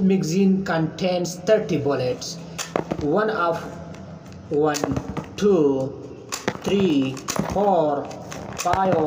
magazine contains 30 bullets. 1 of 1, 2, 3, 4, 5